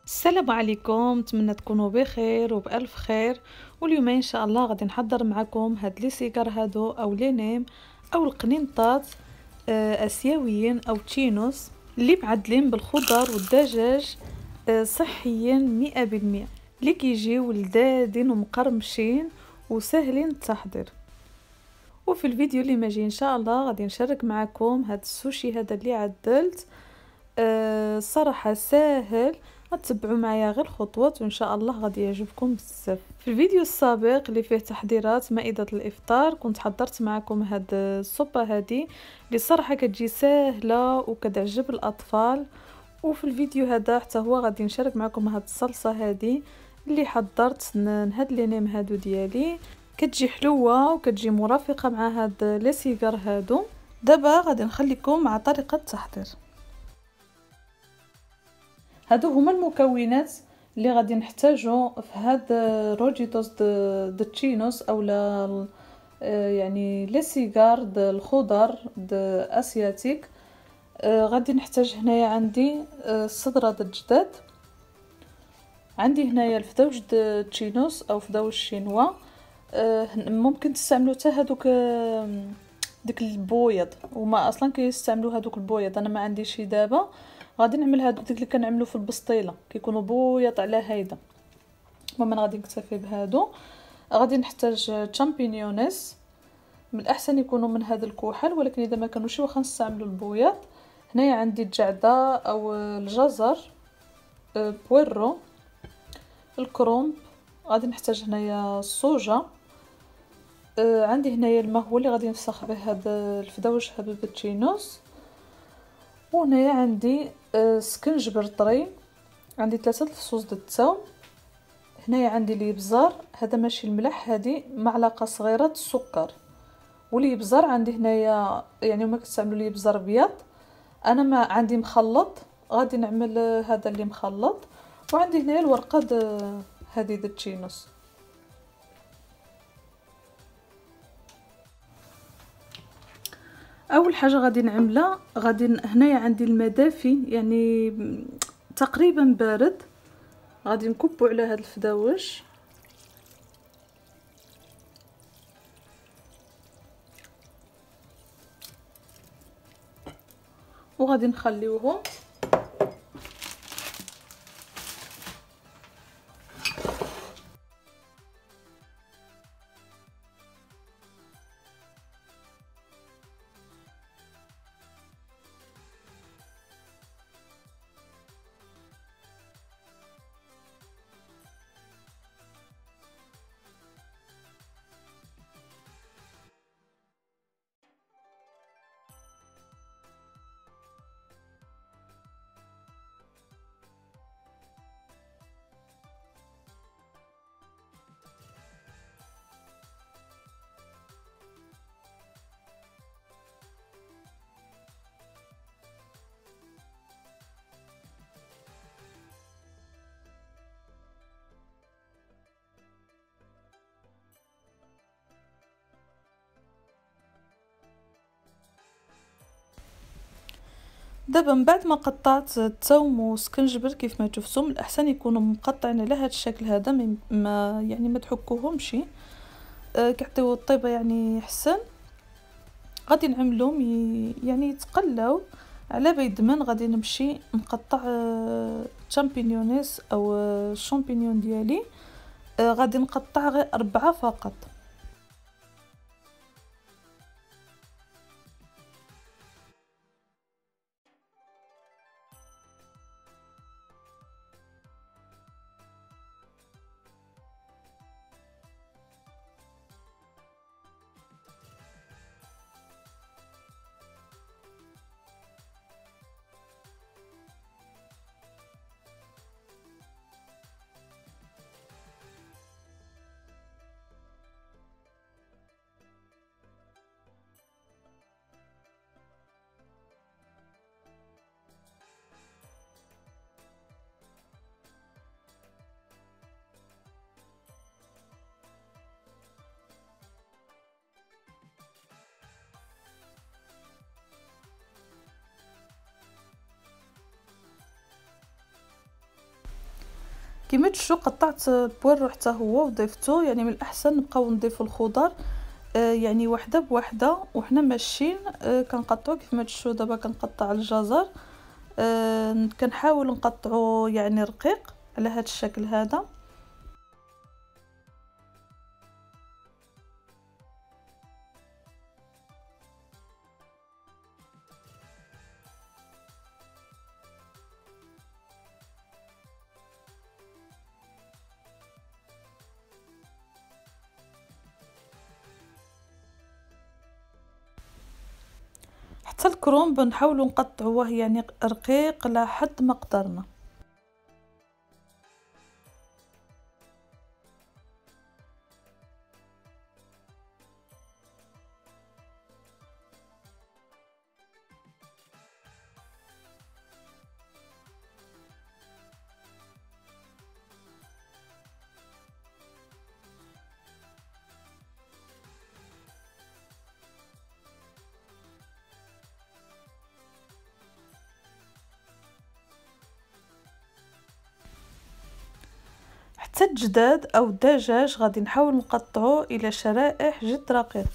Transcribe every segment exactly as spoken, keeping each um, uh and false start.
السلام عليكم، نتمنى تكونوا بخير وبألف خير. واليوم ان شاء الله غادي نحضر معكم هاد لي سيجار هادو او لي نيم او القنينطات آه، اسيويين او تشينوس اللي معدلين بالخضر والدجاج آه، صحيين مئة بالمئة، اللي كيجيو لذاذين ومقرمشين وسهلين التحضير. وفي الفيديو اللي ماجي ان شاء الله غادي نشارك معكم هاد السوشي هذا اللي عدلت. أه صراحة ساهل، غتبعوا معايا غير الخطوات وان شاء الله غادي يعجبكم بزاف. في الفيديو السابق اللي فيه تحضيرات مائدة الافطار كنت حضرت معكم هاد الصوبة هادي اللي صراحة كتجي ساهلة وكتعجب الاطفال. وفي الفيديو هذا حتى هو غادي نشارك معكم هاد الصلصة هادي اللي حضرت هاد لي نيم هادو ديالي، كتجي حلوة وكتجي مرافقة مع هاد لي سيجار هادو. دابا غادي نخليكم مع طريقة التحضير. هادو هما المكونات اللي غادي نحتاجو في هاد روجيتوس د تشينوس اولا يعني لي سيجار د الخضر د اسياتيك. آه غادي نحتاج هنايا عندي الصدره د الجداد، عندي هنايا الفدوج د تشينوس او فدوج شينوا. آه ممكن تستعملوا حتى هذوك ديك البويض، وما اصلا كيستعملوا هذوك البويض. انا ما عنديش دابا، غادي نعمل هادو ديك اللي كنعملو في البسطيله كيكونوا بويض على هيدا. المهم انا غادي نكتفي بهادو. غادي نحتاج تشامبينيونيز، من الاحسن يكونوا من هذا الكحل، ولكن اذا ما كانوش واخا نستعملوا البويض. هنايا عندي الجعده او الجزر، بويرو، الكرومب. غادي نحتاج هنايا الصوجه. آه عندي هنايا الماء هو اللي غادي نفسخ به هاد الفدوج هادو د تشينوس. وهنايا عندي آه سكنجبر طري، عندي ثلاثه الفصوص د الثوم. هنايا عندي الابزار، هذا ماشي الملح، هذه معلقه صغيره السكر. والابزار عندي هنايا يعني ما كتستعملوا الابزار ابيض، انا ما عندي مخلط، غادي نعمل هذا اللي مخلط. وعندي هنايا الورقه د هذه د تشينوس. اول حاجه غادي نعملها، غادي هنايا عندي الماء دافي يعني تقريبا بارد، غادي نكبو على هاد الفداوج. وغادي نخليوهم دابا من بعد ما قطعت الثوم وسكنجبر كيف ما شفتم، الاحسن يكونوا مقطعين على هذا الشكل هذا، ما يعني ما تحكوهمش، أه كيعطيو الطيبه يعني احسن. غادي نعملهم يعني يتقلاو على بيد من. غادي نمشي نقطع أه تشامبينيونيس او أه الشامبينيون ديالي. أه غادي نقطع غير أربعة فقط. كيما تشوفوا قطعت البويرو حتى هو وضيفته. يعني من الاحسن نبقاو نضيفوا الخضر آه يعني وحده بوحده وحنا ماشيين. آه كنقطعو كيف ما تشوفوا دابا كنقطع الجزر. آه كنحاول نقطعو يعني رقيق على هذا الشكل هذا. حتى الكرومب نحاولوا نقطعوه يعني رقيق لحد ما قدرنا. حتى الجداد او الدجاج غادي نحاول نقطعوه الى شرائح جد رقيقه.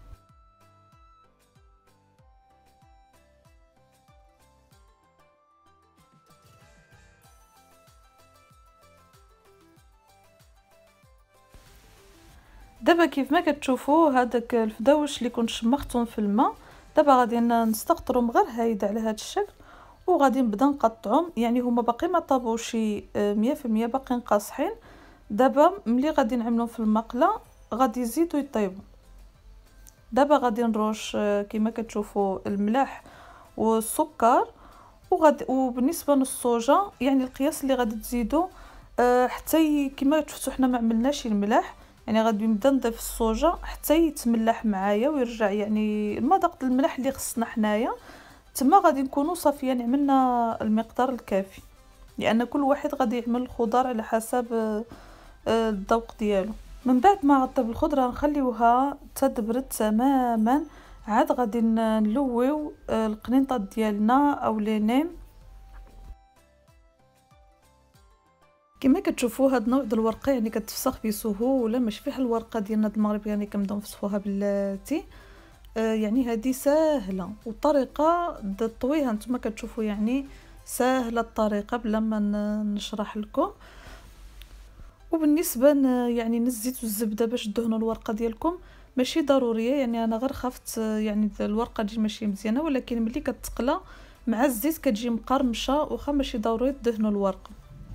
دابا كيف ما كتشوفوا هذاك الفداوش اللي كنت شمختهم في الماء، دابا غادي نستقطرهم غير هايده على هذا الشكل وغادي نبدا نقطعهم. يعني هما باقي ما طابوش مية في المية، باقيين قاصحين. دابا ملي غادي نعملهم في المقله غادي يزيدوا يطيبوا. دابا غادي نروش كما كتشوفوا الملح والسكر وغادي وبالنسبه للصوجه يعني القياس اللي غادي تزيدوا حتى كما شفتوا حنا ما عملناش الملح. يعني غادي نبدا نضيف الصوجه حتى يتملح معايا ويرجع يعني المذاق الملح اللي خصنا حنايا. تما غادي نكونوا صافيين عملنا المقدار الكافي، لان كل واحد غادي يعمل الخضر على حسب الذوق ديالو. من بعد ما غطيب الخضره نخليوها تدبرد تماما، عاد غادي نلويو القنينطات ديالنا او لينين. كما كتشوفوا هاد النوع ديال الورقه يعني كتفسخ بسهوله، ماشي بحال الورقه ديالنا المغرب يعني كنبداو نفسخوها بلاتي. آه يعني هذه ساهله والطريقه ديال طويها نتوما كتشوفوا يعني ساهله الطريقه بلا ما نشرح لكم. وبالنسبه يعني الزيت والزبده باش تدهنوا الورقه ديالكم ماشي ضروريه. يعني انا غير خفت يعني الورقه تجي ماشي مزيانه، ولكن ملي كتقلى مع الزيت كتجي مقرمشه واخا ماشي ضروري تدهنوا الورقه.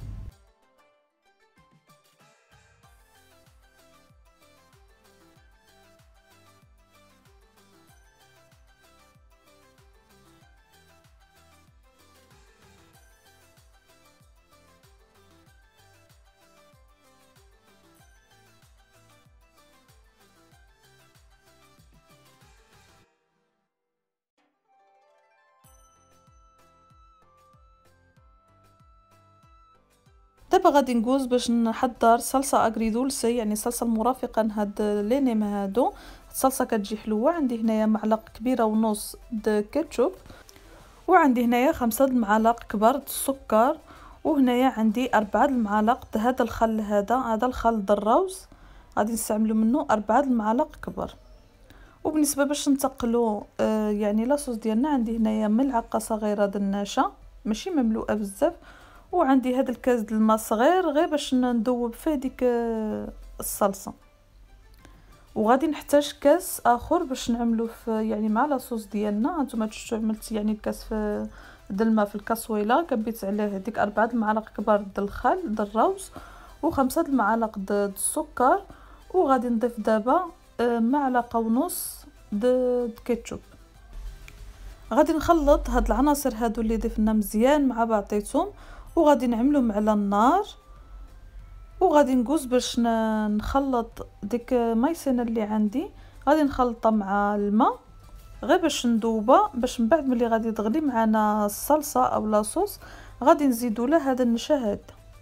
دابا غادي ندوز باش نحضر صلصه اغريدولسي، يعني صلصه مرافقه لهاد لينيم هادو. الصلصه كتجي حلوه. عندي هنايا معلقه كبيره ونص د كاتشوب، وعندي هنايا خمسة المعالق كبار د السكر، وهنايا عندي أربعة المعالق د هذا الخل. هذا هذا الخل د الروز غادي نستعملوا منه أربعة المعالق كبار. وبالنسبه باش نتقلوا آه يعني لاصوص ديالنا عندي هنايا ملعقه صغيره د النشا ماشي مملوءه بزاف، وعندي هذا الكاس د الماء صغير غير باش ندوب فيه ديك الصلصه. وغادي نحتاج كاس اخر باش نعملو في يعني مع لاصوص ديالنا. هانتوما شفتوا عملت يعني الكاس في د الماء في الكاسويله، كبيت عليه ديك أربعة المعالق كبار د الخل د الروز وخمسة المعالق د السكر. وغادي نضيف دابا معلقه ونص د كاتشوب. غادي نخلط هاد العناصر هادو اللي ضفنا مزيان مع بعضيتهم، وغادي نعملهم على النار. وغادي نقوز باش نخلط ديك مايسينا اللي عندي، غادي نخلطها مع الماء غير باش ندوبها، باش من بعد ملي غادي تغلي معنا الصلصه او لاصوص غادي نزيدوا له هذا النشا هذا.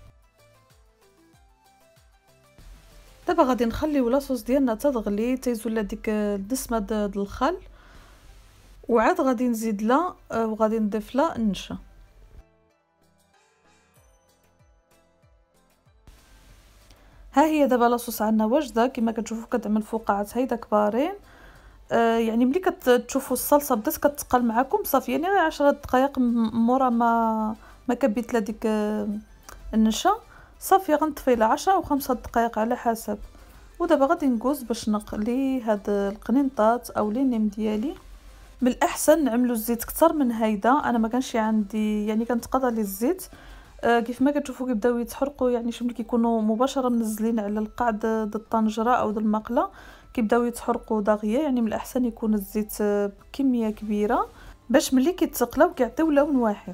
دابا غادي نخليو لاصوص ديالنا تتغلي تيزول ديك الدسمه د الخل، وعاد غادي نزيد لها وغادي نضيف لها النشا. ها هي دابا لاصوص عندنا واجده كما كتشوفوا كتعمل فقاعات هيدا كبارين. آه يعني ملي كتشوفوا الصلصه بدات كتقل معكم صافي، يعني غير عشرة دقائق مورا ما ما كبيت لهاديك آه النشا صافي غنطفيلها عشرة او خمسة دقائق على حسب. ودابا غادي ندوز باش نقلي هاد القنينطات او لي نيم ديالي. من الاحسن نعملوا الزيت كتر من هيدا، انا ما كانش عندي يعني كنتقضى لي الزيت. آه كيف ما كتشوفوا كيبداو يتحرقوا، يعني شوف ملي كيكونوا مباشره منزلين على القاع د الطنجره او د المقله كيبداو يتحرقوا داغيا، يعني من الاحسن يكون الزيت بكميه كبيره باش ملي كيتسقلاو كيعطيو لون واحد.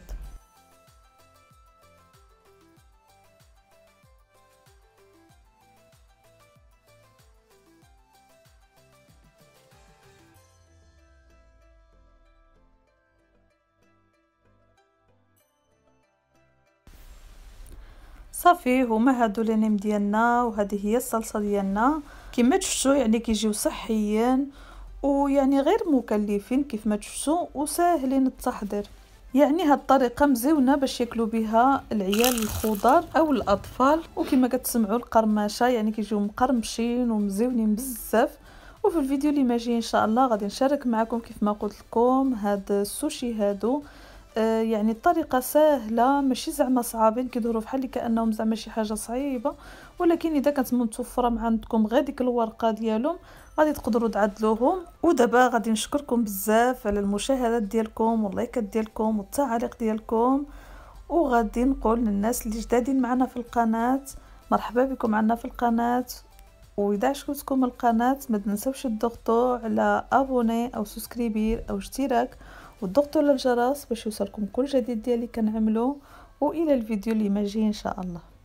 صافي هما هادو لي نيم ديالنا، وهذه هي الصلصه ديالنا كما شفتوا، يعني كيجيو صحيين ويعني غير مكلفين كيف ما شفتوا وساهلين التحضير. يعني هاد الطريقه مزيونه باش ياكلوا بها العيال الخضر او الاطفال، وكما كتسمعوا القرمشه يعني كيجيو مقرمشين ومزيونين بزاف. وفي الفيديو اللي ماجي ان شاء الله غادي نشارك معكم كيف ما قلت لكم هاد السوشي هادو. آه يعني الطريقه سهله ماشي زعما صعابين كيظهروا بحال كانهم زعما شي حاجه صعيبه، ولكن اذا كانت متوفره مع عندكم غير ديك الورقه ديالهم غادي تقدروا تعدلوهم. ودابا غادي نشكركم بزاف على المشاهدات ديالكم واللايكات ديالكم والتعاليق ديالكم، وغادي نقول للناس اللي جدادين معنا في القناه مرحبا بكم عنا في القناه. واذا عجبتكم القناه ما تنسوش تضغطوا على ابوني او سبسكريبير او اشتراك وتضغطوا على الجرس باش يوصلكم كل جديد ديالي كنعملو. والى الفيديو اللي ماجي ان شاء الله.